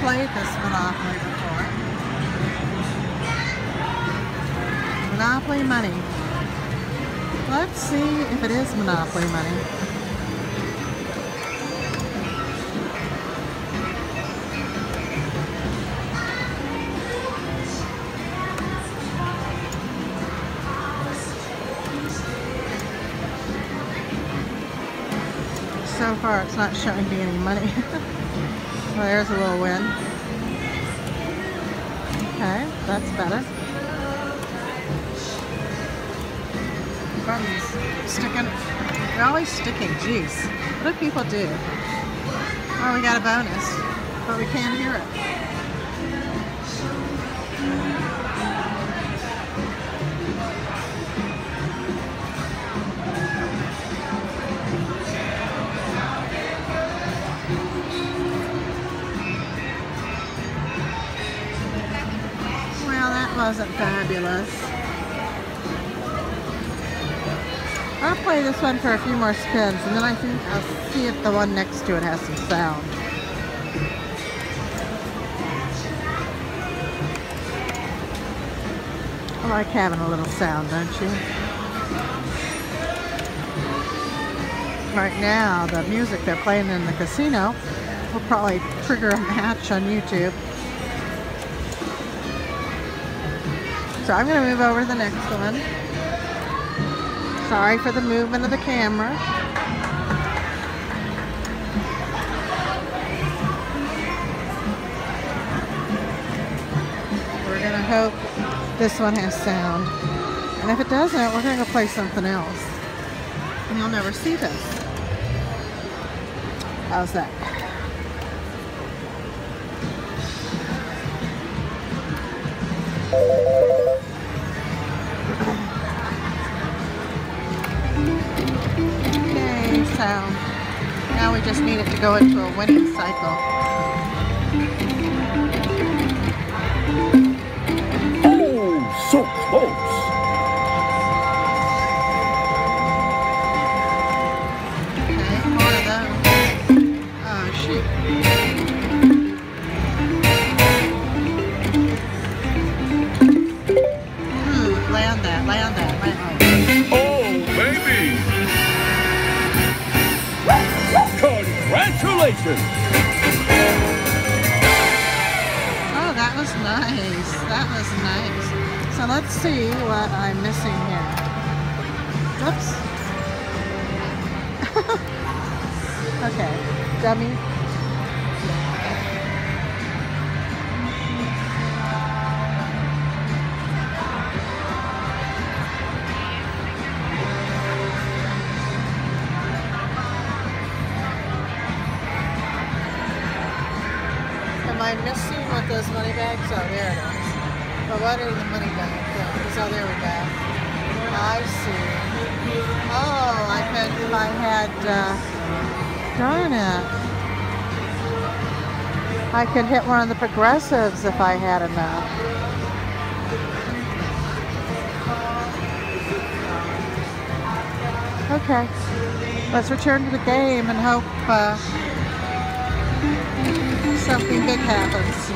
played this Monopoly before. Monopoly Money. Let's see if it is Monopoly Money. So far, it's not showing me any money. Well, there's a little win. Okay, that's better. Buttons sticking. They're always sticking. Jeez. What do people do? Oh, we got a bonus, but we can't hear it. Wasn't fabulous. I'll play this one for a few more spins, and then I think I'll see if the one next to it has some sound. I like having a little sound, don't you? Right now, the music they're playing in the casino will probably trigger a match on YouTube. So I'm going to move over to the next one. Sorry for the movement of the camera. We're going to hope this one has sound. And if it doesn't, we're going to go play something else. And you'll never see this. How's that? So now we just need it to go into a winning cycle. Oh, so close. Okay, more of those. Oh, shoot. Land that, land that. Oh, baby. Congratulations! Oh, that was nice. That was nice. So let's see what I'm missing here. Oops. Okay, dummy. Am I missing what those money bags are? Oh, there it is. But what are the money bags? Oh, there we go. I see. Oh, I could, if I had, darn it. I could hit one of the progressives if I had enough. Okay. Let's return to the game and hope, something big happens.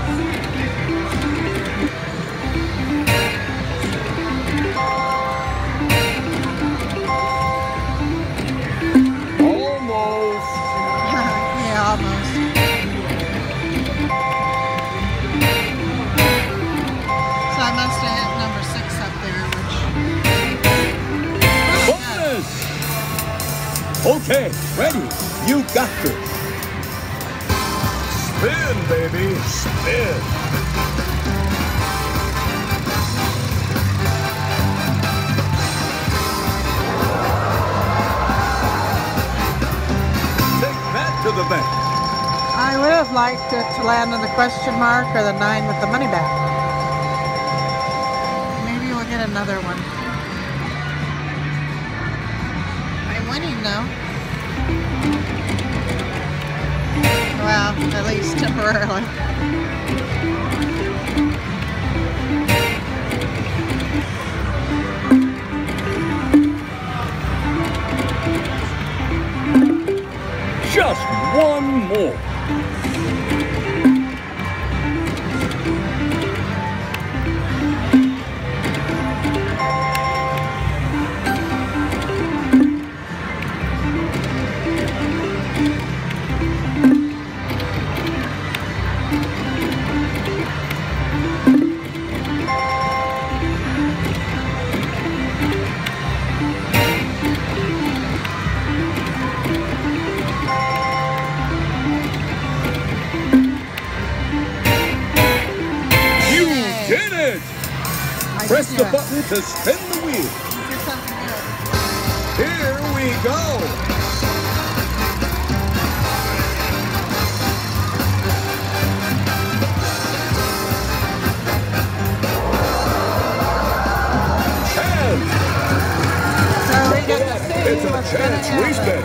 Almost. Yeah, almost. So I must have hit number 6 up there, which... Bonus! Okay, ready. You got this. Spin, baby, spin. Take that to the bank. I would have liked it to land on the question mark or the 9 with the money back. Maybe we'll get another one. I'm winning though. Well, at least temporarily. Just one more. Press the button to spin the wheel. Do something good. Here we go. 10. So we get to see It's a what's going to chance we happen. spin.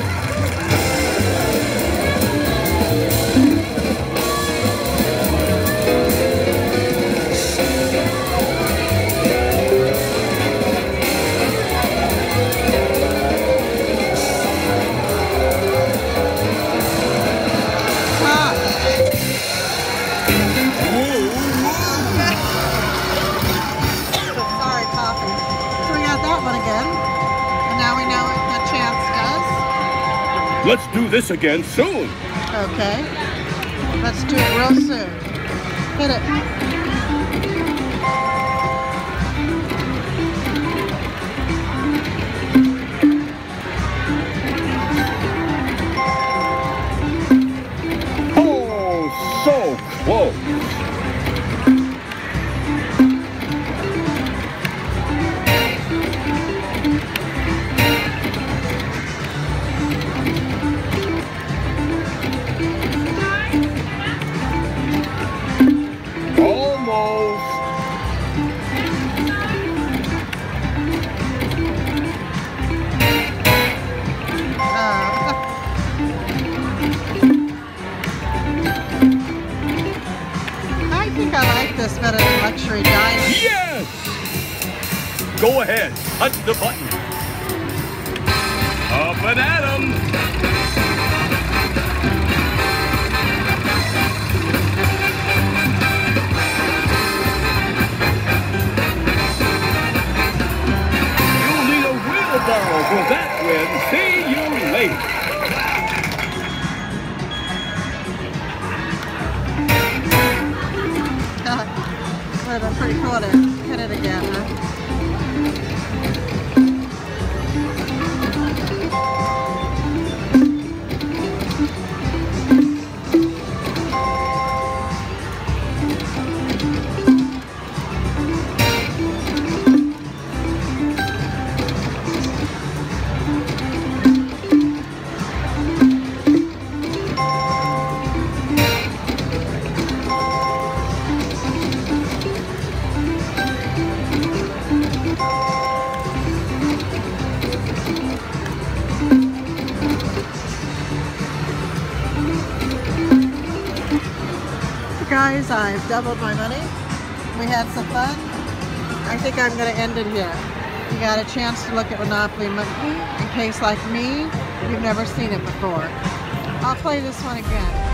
Sorry, coffee. So we got that one again. And now we know what the chance does. Let's do this again soon. Okay. Let's do it real soon. Hit it. Oh, so close. Almost. I think I like this better than Luxury Diamond. Yes! Go ahead, touch the button. Up and at 'em. You'll need a wheelbarrow for that win. See you later. Would have been pretty cool to hit it again, huh? Guys, I've doubled my money. We had some fun. I think I'm going to end it here. You got a chance to look at Monopoly Monkey in case, like me, you've never seen it before. I'll play this one again.